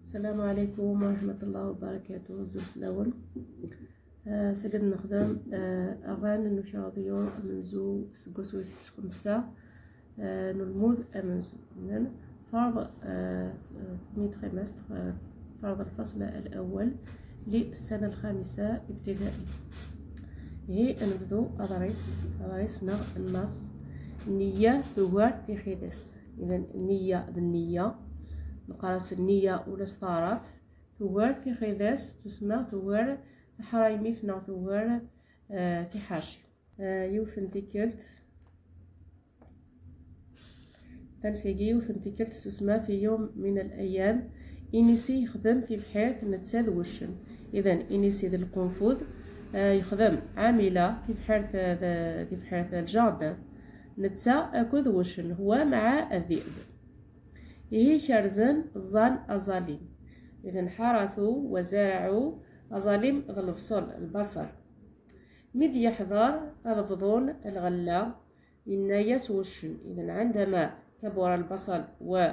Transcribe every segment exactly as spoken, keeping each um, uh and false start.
السلام عليكم ورحمة الله وبركاته. الزوج الأول آه سجد نخدم آه أغان نشاضيو منزو سقوسوس خمسة آه نلموذ أمنزو من فرض آه مية خمس آه فرض الفصل الأول للسنة الخامسة ابتدائي. هي نبدو أدرس أدرسنا النص النية ثوار في خيدس. إذا النية بالنية نقراس النية ولا صارف ثوار في خيدس تسمى ثوار حرايمي فينا ثوار آه في حاشي آه يوفن تيكلت تنسيقي يوفن تيكلت تسمى في يوم من الأيام إنسي يخدم في بحيرة نتساد وشن. إذا إنسي ذي القنفذ آه يخدم عاملة في بحيرة في بحيرة الجاردن نتسا أكذ وشن هو مع الذئب. هي شرزن الظن أظالم. إذا حرثوا وزرعوا أظالم ظلفصل البصر مد يحضر أرفضون الغلة النايس وشن. إذا عندما كبر البصل و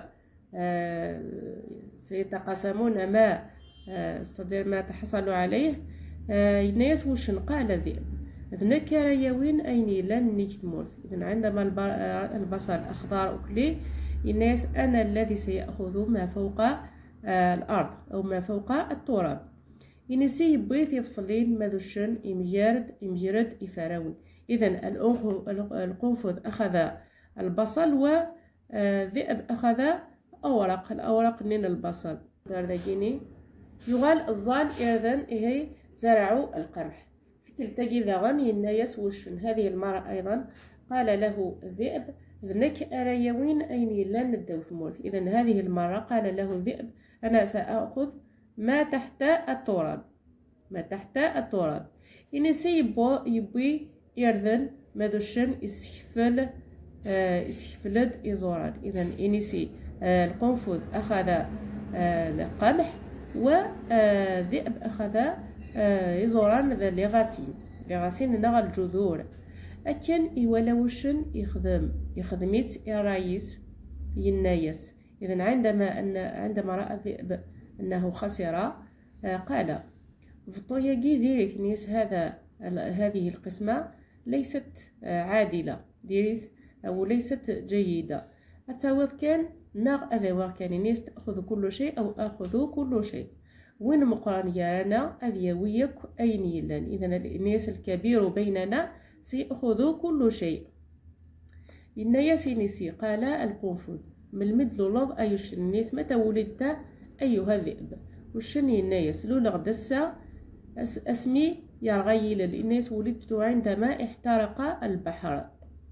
سيتقاسمون ما استدير ما تحصلوا عليه الناس وشن قال الذئب إذن كرايوين أيني لن نكتمورث. إذا عندما البصل أخضر أكلي الناس أنا الذي سيأخذ ما فوق الأرض أو ما فوق التراب. إنسي يبغيث يفصلين ماذوشن إمجرد إمجرد إفراون. إذا القنفذ أخذ البصل والذئب أخذ أوراق الأوراق من البصل. دارداكيني يغال الظال إذن إهي زرعوا القمح تلتقي ذغن الناس وشن. هذه المرة أيضا قال له الذئب ذنك أريوين أين لن ندو ثمورث. إذا هذه المرة قال له الذئب أنا سأخذ ما تحت التراب ما تحت التراب. إني سيبو يبوي يرذن ماذوشن يسكفل آه يسكفلد إزوران. إذا إنسي آه القنفذ أخذ آه القمح والذئب أخذ آه يزوران لغاسين لغاسين نغى الجذور. أكن إولوشن يخدم يخدميت الرئيس ينايس. إذا عندما أن عندما رأى الذئب أنه خسر آه قال فطوياكي ديريت نيس هذا هذه القسمة ليست آه عادلة ديريت أو ليست جيدة. أتاوذ كان نغ أذوا كان نيس تأخذ كل شيء أو أخذ كل شيء. وين مقران يانا أذيويك أين يلان. إذا الناس الكبير بيننا سيأخذ كل شيء. إن سينسي قال القنفذ من المدل لوض أيش الناس متى ولدت أيها الذئب وشني الناس لولا غدسة أس اسمي يرغيل الناس ولدت عندما احترق البحر.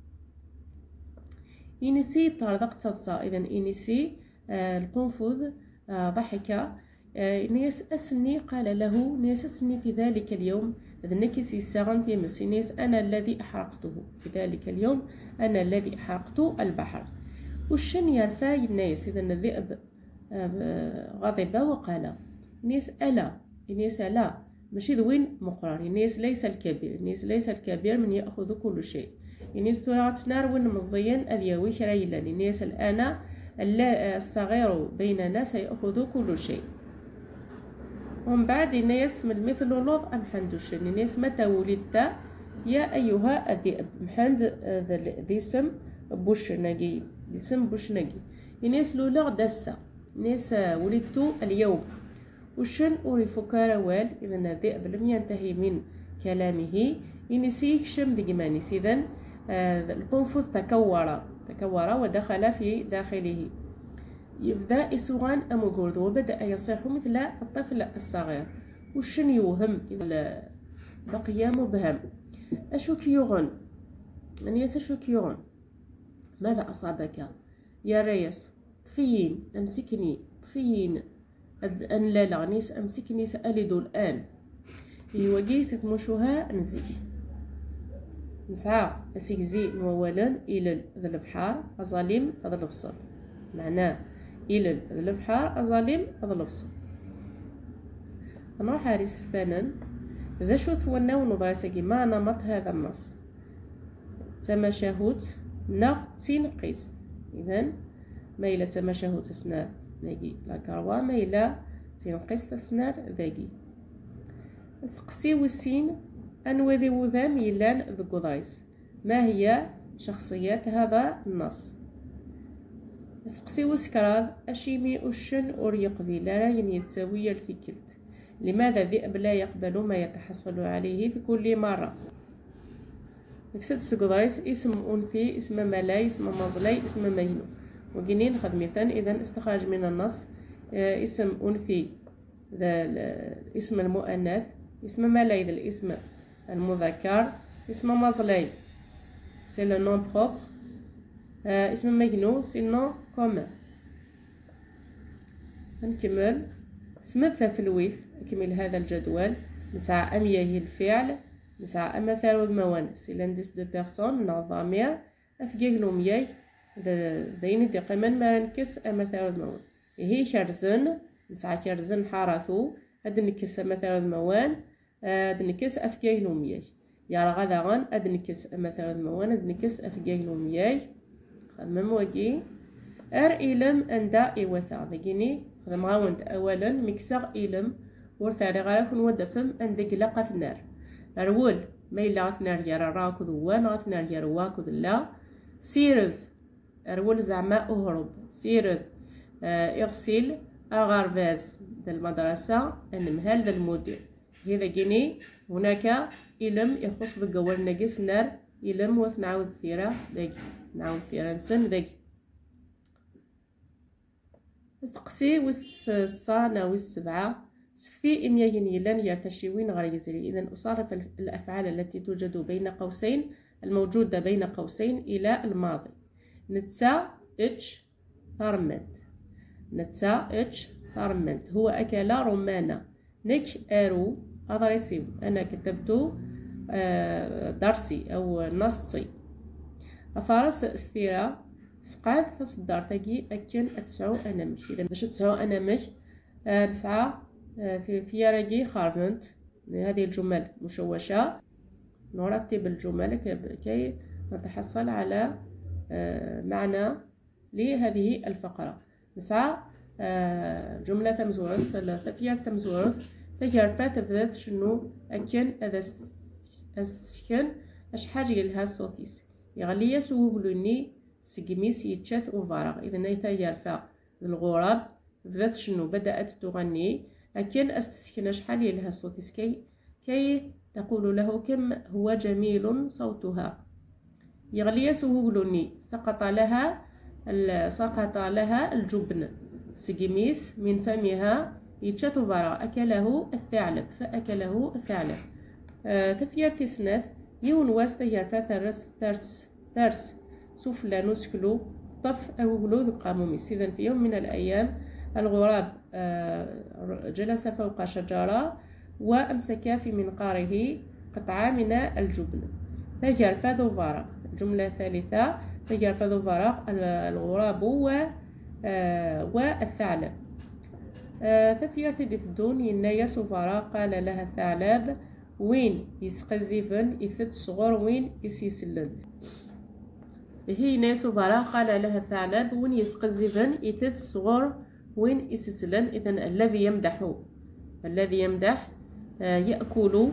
إنسي طردق تتصا. إذا إنسي آه القنفذ آه ضحك آه ناس أسني قال له ناس أسني في ذلك اليوم ذنكي سيساغن في مسينيس أنا الذي أحرقته في ذلك اليوم أنا الذي أحرقت البحر. والشن يرفع الناس. إذا الذئب آه غضب وقال ناس ألا ناس لا ماشي ذوين مقران. الناس ليس الكبير الناس ليس الكبير من يأخذ كل شيء. الناس تراغت نار وين مزين أذيوي شرايلان. الناس الآن الصغير بيننا سيأخذ كل شيء. ومن بعد الناس من مثل لوض أم حندوش الناس متى ولدت يا أيها الذئب محند ذي اسم بوش نجي اسم بوش نجي. الناس لولا دسة الناس ولدت اليوم وشن أوريفو كاروال. إذا الذئب لم ينتهي من كلامه إنسي يكشم دقمانيس. إذا القنفذ تكور تكور ودخل في داخله يبدأ يسوغان أمو قردو وبدأ يصيح مثل الطفل الصغير. وشن يوهم إذا بقي مبهم. أشو كيوغن من يسشو كيوغن ماذا أصابك يا ريس طفيين أمسكني طفيين أن لا لغنيس أمسكني سألد الآن. يوجيس مشوها نزي نسعى أسيكزي نوولا إلى ذا البحار أظالم هذا الفصل معناه إلى ذا البحار أظالم هذا الفصل. نروح هاريس ثانا ذا شو توناو نضرسكي ما نمط هذا النص تمشاهوت نغ تين قيس. إذن ما إلى تمشاهوت سنا نجي لا كروا ما إلى تنقص السنار ذاكي. استقسيو السين أنو ذي وذام يلان ذي قضايس، ما هي شخصيات هذا النص؟ استقسيو سكراد أشيمي أشن أور يقضي لا يعني يتساوي الفكلت، لماذا ذئب لا يقبل ما يتحصل عليه في كل مرة؟ نكسد سكضايس اسم أنثي، اسم ملاي، اسم مظلي، اسم مينو. وجنين خدمتان إذا استخرج من النص اسم أنثي ذا الاسم المؤنث، اسم ملاي ذا الاسم المذكر، اسم مظلي سي لو نون بروبر، اسم مينو سي نون كومون. نكمل. اسم التفلويث أكمل هذا الجدول. نسعى أمياه الفعل، نسعى أمثال الموان سي لانديس دو بيرسون نظامير أفجيغلو مياه ذين دقيما ما نكس أمثال الموان. هي شرزن نسعى شرزن حارثو هاد نكس أمثال الموان، هاد نكس أفجيغلو مياه. يا غدا غان هاد نكس أمثال الموان، هاد نكس أفجيغلو مياه. خدمم واقي ار إلم أندا إيوثا ذاكيني خدم غاوند أولا مكسر إلم ورثاري غاراكن ودفم أندك لقى ثنار أرول ما إلا غثنار يرى راكض وان غثنار يرى واكض لا سيرذ أرول زعما أهرب سيرذ آه إغسل أغرباز ذا المدرسة أنمهال ذا المدير. هذا جيني هناك إلم يخص ذا قوال نقص نار إلم وثنعود الثيرة ذاكي نعود الثيرة نسن ذاكي. استقسي وس الصانة والسبعة سفتي إمياين يلان يرتشيوين غير يزري. إذن أصرف الأفعال التي توجد بين قوسين الموجودة بين قوسين إلى الماضي. نتسا اتش ثرمنت، نتسا اتش ثرمنت هو أكل رمانة. نك أرو أدرسيو أنا كتبتو درسي أو نصي. أفارس استيرا سقاد فصدار تاكي أكن أتسعو أنامش. إذا باش تسعو أنامش آه نسعى آه في فيارجي خارفنت هذه الجمل مشوشة. نرتب الجمل كي نتحصل على آه معنى لهذه الفقرة. نسعى آه جملة تمزورث فيار تمزورث تجرفة تبذات شنو أكن هذا السكن أش حاجة لها الصوتيس يغلي يسوغلوني سجميس يتشاث أوفارغ. إذا نيتا يرفع الغراب بذات شنو بدأت تغني أكن أستسكن شحال يلها الصوتيس كي كي تقول له كم هو جميل صوتها. يغلي يسوغلوني سقط لها سقط لها الجبن سجميس من فمها يتشاث أوفارغ أكله الثعلب فأكله الثعلب. آه تفير تسنث يون واستا يرفع ثرس ثرس ثرس سفلى نسكلو طف أو غلو قاموميس. إذن في يوم من الأيام الغراب جلس فوق شجرة وأمسك في منقاره قطعة من الجبن فجرف ذو فرق. الجملة الثالثة فجرف ذو فرق الغراب والثعلب. ثفير ثدثدون ينايس فرق قال لها الثعلب وين يسقزفن يثت صغر وين يسيسلن. هي ناس فرا قال لها الثعلب وين يسقزفن يثت صغر وين يسيسلن. إذا الذي يمدح الذي يمدح يأكل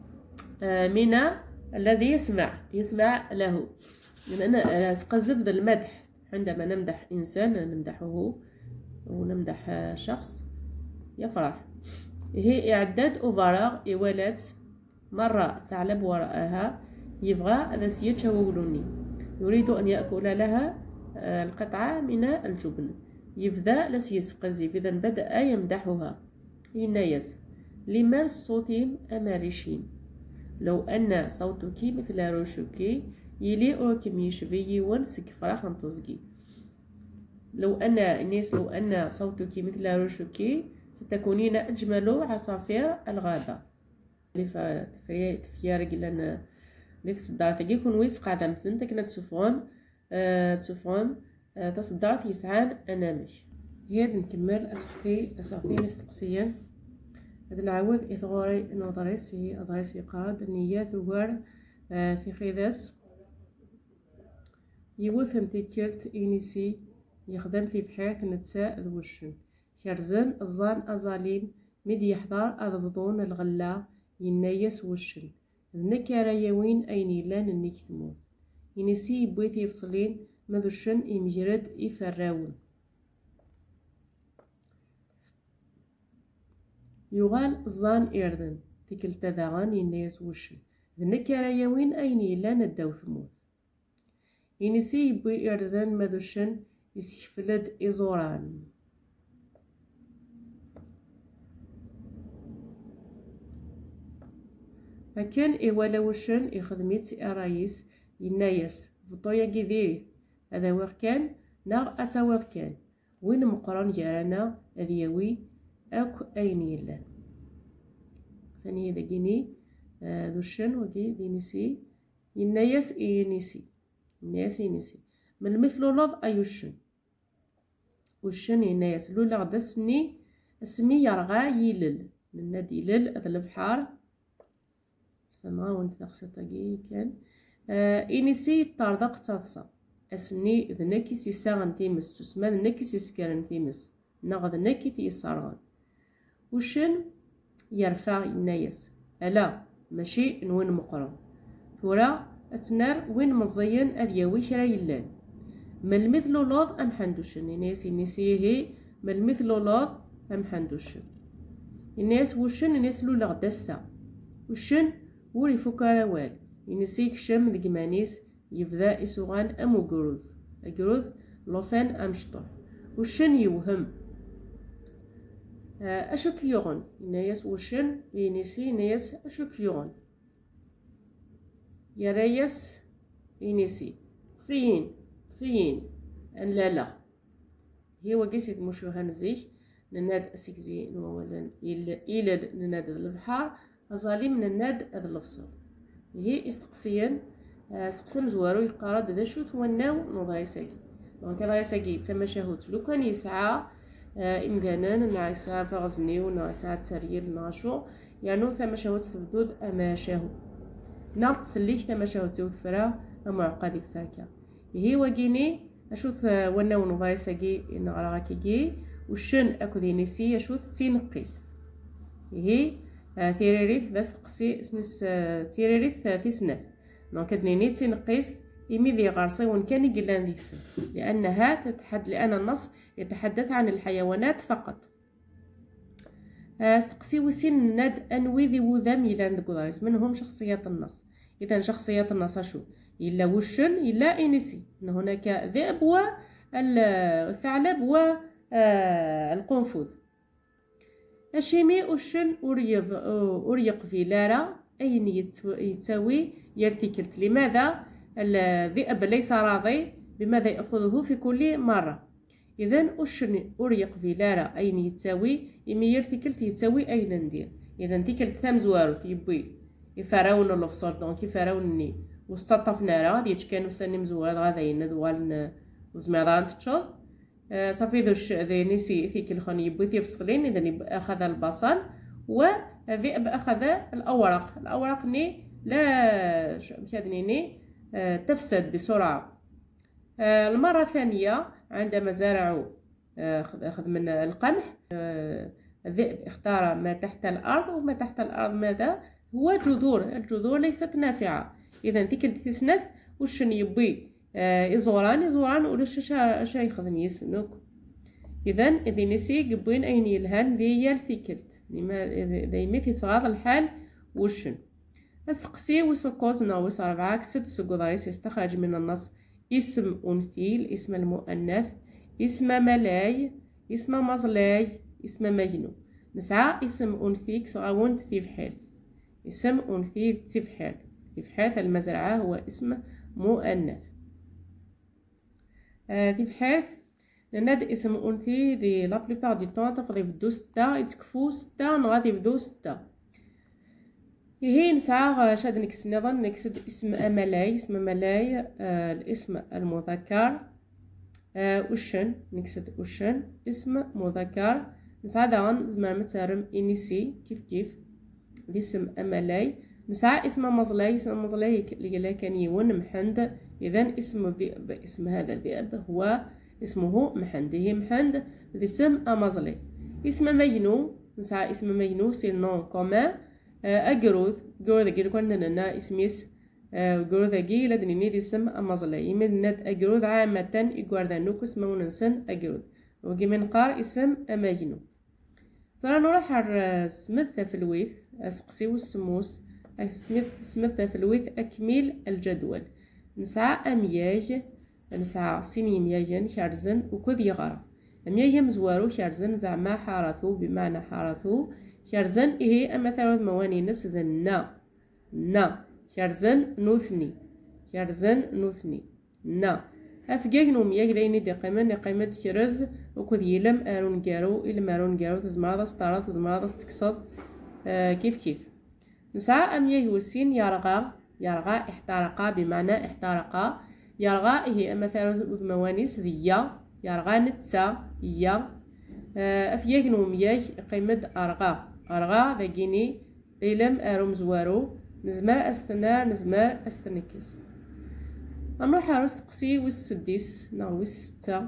من الذي يسمع يسمع له. لأن أسقزف ذا المدح عندما نمدح إنسان نمدحه ونمدح شخص يفرح. هي إعداد أوفراغ إولاد مرة ثعلب وراءها يبغى هذا سيتشاولوني يريد أن يأكل لها القطعة من الجبن يبدأ لسيسقزف. إذا بدأ يمدحها ينايز لمر صوتهم أمارشين لو أن صوتك مثل روشك يلي أوكم يشبي ونسك فراخ نتزقي. لو أن الناس لو أن صوتك مثل روشك ستكونين أجمل عصافير الغابة. اللي تفيارك لأن اللي تصدر تجيكون ويس قاعدة مثل كنا تسفون أه تسفون أه تصدرت يسعان أنامش. هاد نكمل أسخفي أسخفي مستقصيا هاد العوض إثغاري نظريسي أضريسي قاد نيات وغار أه في خيداس يوثم تكلت إنيسي يخدم في بحيرة نتساء ذوشن كرزن الظان أظاليم مد يحضر أضبضون الغلا ينايس وشن ذنكا يوين أين لان النك تموت ينسي بويت يفصلين مذوشن يمجرد يفراون يغال الظان إردن تكل تذاغان ينايس وشن ذنكا يوين أين لان الدو ثموت ينسي بوي إردن مذوشن يسيفلد إزوران هكان إيوالا وشن يخدميت سي أرايس ينايس بطويا كيديريت هذا وغ كان ناغ أتاوغ كان وين مقران جارانا أذيوي أكو أين يلان ثانية داكيني ذو الشن وكي دينيسي ينايس إينيسي ينايس إينيسي من المثل لوض أيوشن وشن ينايس لولا غدا سني اسمي يرغى يلل من نادي يلل هذا البحار فما وانت تغسطاقي كان آه إنيسي طاردق تاتصا أسني ذنكي سيساغن تيمس تسمى ذنكي سيسكرن تيمس ناغ ذنكي تيسارغن وشن يرفع النايس ألا ماشي نوين مقرن ثورا أتنار وين مزين أذيوي كرا يلان ما المثل لوض أم حندوشن الناس نسيه هي ما المثل لوض أم حندوشن الناس وشن الناس لولا غدسا وشن وري فكرة وال ينسيك شم ذي جمانيس يفذا إسوغان أمو جروث جروث لوفان أمشطح وشن يوهم أشك يغن الناس وشن ينسي ناس أشك يغن يا ريس ينسي فين فين أن لا لا هي وقيسيت مشو هنزيك نناد أسكزي نوولا إلى نناد البحار أزالي من الناد هذا اللفصل هي استقسيا استقسم زوارو يقارد ذا شو توناو نضايساكي دونك ضايساكي تما شاهوت لو كان يسعى إمكانا نعيسها فغزني ونعيسها التريير ناشو يعني ثما شاهوت تبدود أما شاهو ناغ تسليك ثما شاهوت توفرا أما عقادي فاكا هي وقيني أشوف وناو نضايساكي نغراكي وشن أكو ذينيسي أشوف تينقيس هي تيريريث ذا سقسي اسمس تيريريث تيسناث دونك ادنيني تينقيس إمي ذي غارسي وان كان يقلان ذيك السن لأنها تتحد لأن النص يتحدث عن الحيوانات فقط سقسي وسين ناد أنوي ذي وذا ميلان دقوداريس منهم شخصيات النص إذا شخصيات النص شو إلا وشن إلا إنسي أن هناك ذئب والثعلب والقنفذ أشيمي وشن أريض أريق في لارا أين يتساوي يرتكلت لماذا الذئب ليس راضي بماذا يأخذه في كل مرة إذن أشن أريق في لارا أين يتساوي إمي يرتكلت يتساوي أين ندير إذن تكلت ثام زوارو يبوي يفراون الأفصار دونك يفراونني وستطفنا راه ديتش كانوا ساني مزوار غادا يندوال وزميران تشوف صافي ذوش ذي نسي فيك الخون يبوي تيفصلين إذا أخذ البصل والذئب أخذ الأوراق الأوراق ني لا مشادنيني تفسد بسرعة. المرة الثانية عندما زرعوا أخذ من القمح الذئب اختار ما تحت الأرض وما تحت الأرض ماذا هو جذور الجذور ليست نافعة إذا تيكل تسنف وشن يبوي إزوران إزوران ولش شا شا يخدم يسنوك إذا إذا نسي قبوين أين يلهان ذي يلتكلت دايما تيصغار الحال وشن أستقسي وسكوز ناوس أربعة كسد سكوضايس يستخرج من النص اسم أنثي الاسم المؤنث اسم ملاي اسم مزلاي اسم مجنو نسعى اسم أنثي كسغاون تيفحال اسم أنثي تيفحال تيفحال المزرعة هو اسم مؤنث تيفحال ناد اسم أنثي دي لا بليبار دي طون تفضي بدو ستة يتكفو ستة نغادي بدو ستة هي نسعى شاد نكس نظن نكسد اسم أملاي اسم ملاي آه الاسم المذكر آه وشن نكسد وشن اسم مذكر نسعى داغن زمان متارم إنيسي كيف كيف الاسم أملاي نسعى اسم مزلاي اسم مزلاي اللي كان يون محند إذن اسم الذئب اسم هذا الذئب هو اسمه محند هي محند الاسم أمزلي اسم مجنو نسعى اسم مجنو سي نون كومان. أجروذ جروذ كي كنا اسميس جروذ كي لدني دي اسم أمازلي يمدنات أجروذ عامة يقواردان نوكس موننسن أجروذ وكي من قار اسم مجنو. فنروح على سمث في الويث أسقسي والسموس سمث في الويث أكميل الجدول. نسعى أمياج نسعى سيني مياجن شارزن وكذ يغرى أمياج مزوارو شارزن زعما حارثو بمعنى حارثو شارزن إيه أما ثلاث مواني نس نا نا شارزن نوثني شارزن نوثني نا أفجاج نومياج دايني دي قيمة دي قيمة شرز وكذ يلم أرون جارو إلم أرون جارو تزمرض ستارض تزمرض ستكسض آه كيف كيف. نسعى أمياج والسين يرغى يرغى احترقا بمعنى احترقا يرغى هي أما ثلاث موانيس ذيا يرغى نتسا يا أفياج نومياج قيمة أرغى أرغى ذاكيني إلم أروم زوارو نزمر أستنار نزمر أستنكس. نروح على قسي والسديس نو والستة.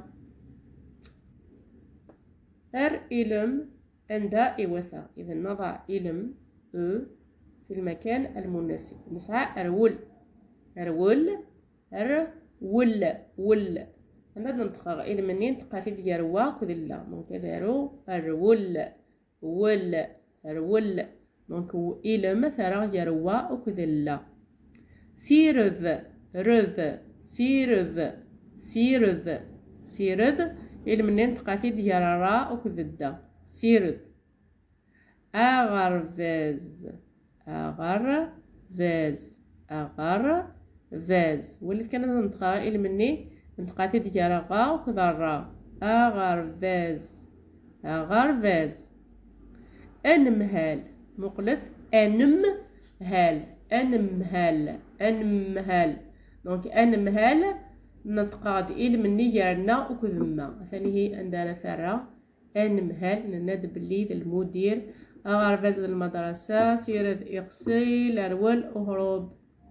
أر إلم عند إوثا إذا نضع إلم أو في المكان المناسب. نسعى أرول أرول أر ول ول عندنا ننطق إلى منين تقافي ديال وا كذلا دونك دارو الرول ول الرول دونك إلى مثلا ديال وا وكذلا. سيرذ رذ سيرذ سيرذ سيرذ إلى منين تقافي ديال را وكذدا سيرذ. أغرفز أغرفز أغرفز وليت كانت ننطقها إلى مني نتقاتي ديال غا وكذا را أغرفز أغرفز. أنمهال مقلث أنمهال أنمهال أنمهال دونك أنمهال ننطقها إلى مني ديالنا وكذما ثاني هي عندنا فرا أنمهال نناد بلي المدير أغرفز المدرسة سيرذ إقصي لرول أهرب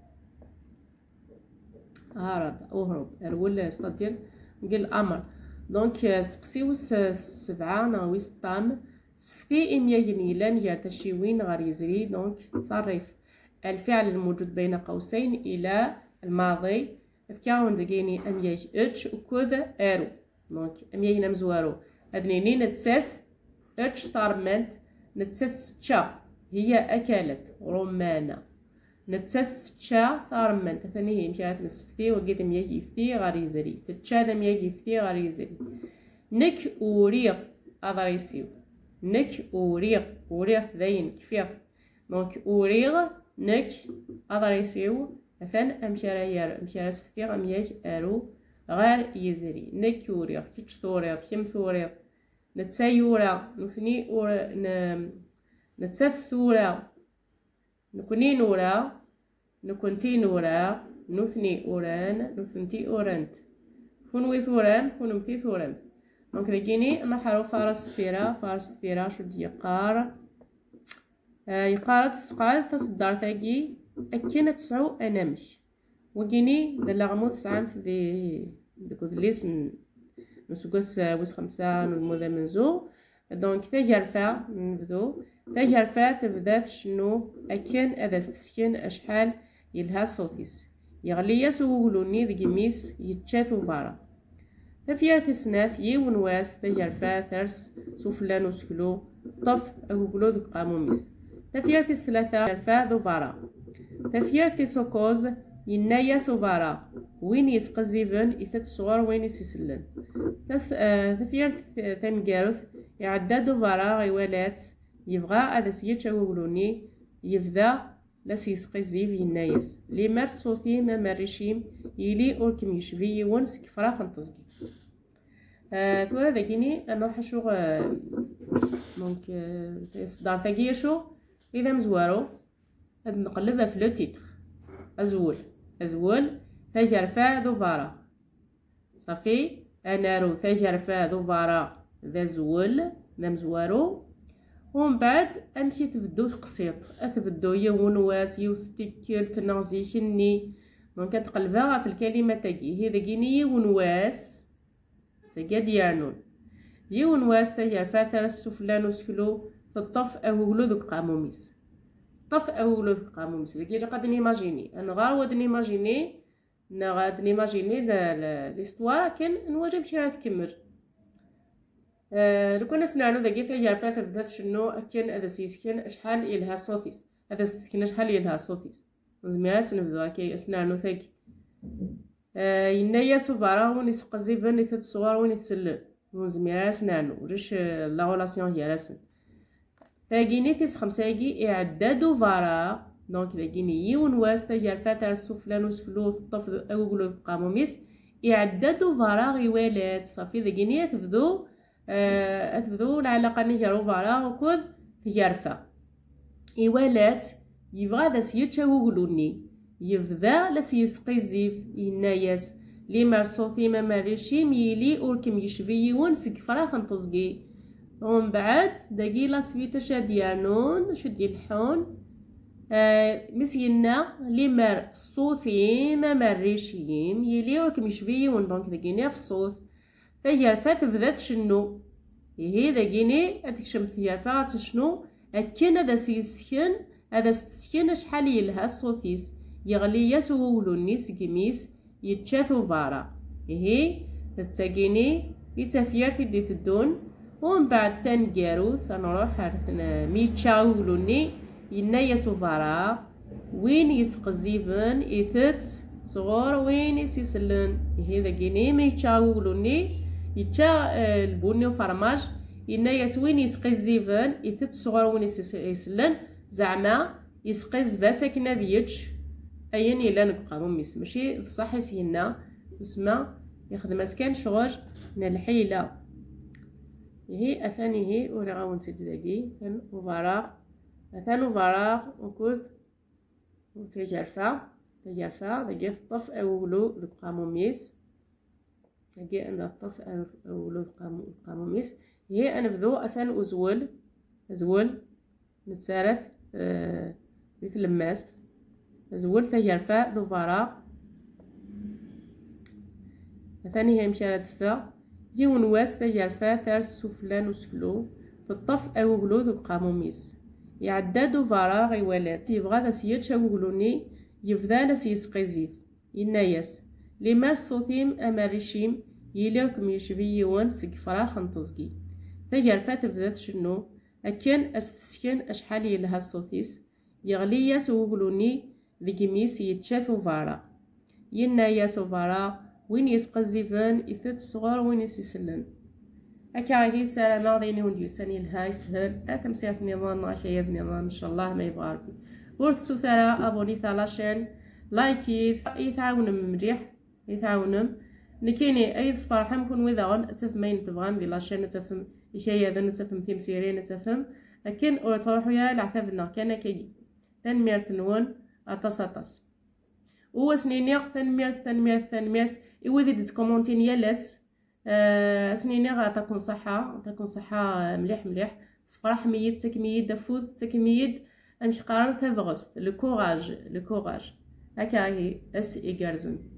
هرب أهرب أرول استطيع نقول أمر دونك سقسيو السبعة ناوي ستام سفتي إمياجني لان يرتشيوين غير يزري دونك صرف الفعل الموجود بين قوسين إلى الماضي فكاون دقيني أمياج اتش وكذا أرو دونك أمياج نمزوارو أدنيني نتسف اتش طارمنت نتسف تشا هي أكلت رمانة نتسف تشا ثارمنت ثاني هي مشات نسفتي وقيت مياجي فتي غير يزري فتشا ذا مياجي فتي غير يزري. نك أوريق أضريسيو نك أوريق أوريق ذين كفيق دونك أوريق نك أضريسيو مثلا أمشارا يار أمشارا سفتي غمياج أرو غير يزري. نك أوريق كيتش ثوريق كم ثوريق نتسيورا نثني أورا نتسف ثورا نكوني نورا نكونتي نورا نثني أوران نثنتي أورانت كونوي ثوران كونمتي ثورانت دونك داكيني أما حروف فارس سفيرة فارس سفيرة شو دي يقار آه يقار تسقال فصدار ثاقي أكينا تسعو أنامش وكيني دلا غمو تسعان في دي ديكوذليس نسوقس وس خمسة نموذا منزو دونك تجرفا نبدو تجرفا تبدات شنو أكن أذا استسكن أشحال يلها صوتيس يغلي يسوغلوني ذي ميس يتشاثو فارا تفيات سناف يونواس تجرفا ثرس سوفلان وسكلو طف أغوغلو ذو قاموميس تفيات ثلاثة جرفا ذو فارا تفيات سوكوز ينايا سوفارا وين يسقزيفن إثات الصغار وين يسيسلن تس آه تفيات ثنجارث يعدادو فارا غيوالات يبغى هذا سيد شاوغلوني يفدا لسيسقزيف ينايس لي مار صوتي ما ماريشيم يلي أوركم يشفي يونس كفراخ نتزقي آه ثورة ذاكيني أنا حشو آه دونك آه صدار ثاقية شو إذا مزوارو هاد نقلبها في لو تيتر أزول أزول تجرفا ذو فارا صافي أنارو تجرفا ذو فارا ذا زول ذا مزوارو ومن بعد أمشي تبدو تقسيط أتبدو يون واس يوستيكل تنغزي شني دونك تقلبها في الكلمة تاكي هي ذاكيني يون واس تاكي ديالنون يون واس تهير فاتر السفلان وسكلو تطف أهولو ذوك قاموميس طف أهولو ذوك قاموميس داكي اللي قاد نيماجيني أنا غار ود نيماجيني نا غاد نيماجيني ليستوار كان نواجه شي غاد تكمل أه لو كنا سنعلو داكي تهير فاتر بدات شنو كان هذا سيسكن شحال يلها صوتيس هذا سيسكن شحال يلها صوتيس زميات نبدو هكا سنعلو ثاكي أه ينايا سوفارا وين يسقزيفن يثت صغار وين يتسلل زميراس نانو وريش لا غولاسيون هي راسن ثاقيني تيس خمساكي إعدادو فراغ دونك ثاقيني يون واس تجار فاتر السفلان وسفلو الطفل أوغلو قاموميس إعدادو فراغ يوالات صافي ثاقيني تبدو آه تبدو العلاقة نجارو فراغ وكود تجارفا يوالات يبغى ذا سيتشا وغلوني يبدا لاس يسقيزيف يناياس لي مرصوصي ما ماريشي ميلي اوركم يشفي ونسك فراخ نتزقي ومن بعد داكي لا سويتا شاديانون شدي الحون آه مسينا لي مار صوثي ما ماريشي ميلي اوركم يشفي ون دونك داكيني في الصوت فهي الفات بدات شنو هي داكيني اتكشمت هي الفات شنو اكن هذا سيسكن هذا ستسكن شحال يلها الصوتيس يغلي ياسو ولونيس كيميس يتشاثو فارا هي تتساقيني يتفير في ديت الدون ومن بعد ثان كارو ثنروح ميتشا ولوني يناياسو فارا وين يسقزيفن يثت صغور وين يسيسلن هي ذاكيني ميتشا ولوني يتشا البني وفرماج يناياس وين يسقزيفن يثت صغور وين يسيسلن زعما يسقز فاساكنا بيتش ايا الا نبقى ميس ماشي بصح سينا تسمى يخدم اسكان شغل الحيله هي اثاني هي ولا غاون نسيت داكي ثان وفراغ ثان وفراغ وكود وتجرفا تجرفا داكي الطف اولو القاموميس داكي عند الطف اولو القاموميس هي انا بدو اثان ازول ازول نتسارف آه مثل الماس زول تجرفا ذو فراغ ثاني هي مشارة فا يون واس تجرفا ثارس سفلان وسفلو تطف أوغلو ذو قاموميس يعدادو فراغ يوالات يبغى ذا سيتش أوغلوني يفذا لا سيسقيزيف يناياس لي مار صوتيم أماريشيم يليركم يشبي يوان سك فراخ نتزقي تجرفا تبذات شنو أكن أستسكن أشحال يلها الصوتيس يغلي ياسو أوغلوني ذيكيميس يتشافو فارا يناياسو فارا وين يسقزيفن يثت صغار وين يسيسلن هكا هي سلامة غيني ونديو ساني الهاي سهل اتمسيات نظام عشايا بنظام ان شاء الله ما يبغى ربي ورثتو ثرا ابوني ثالاشين لايكي يتعاونم مليح يتعاونم نكيني اي صفارحة نكون وذا غن اتفمين تبغان دي لاشين نتفهم اشياء ذا نتفهم تمسيرين نتفهم لكن تروحو يا العثافنا كان كي تنمير تنون أطاس أطاس هو سنينيغ تنمير تنمير تنمير إوذي دي تكومونتين يالس أه سنينيغ تكون صحة تكون صحة مليح مليح صفراح ميد تكميد دفوذ تكميد أمش قارن ثبغست لو كوراج لو كوراج هكا هي اس إيجارزن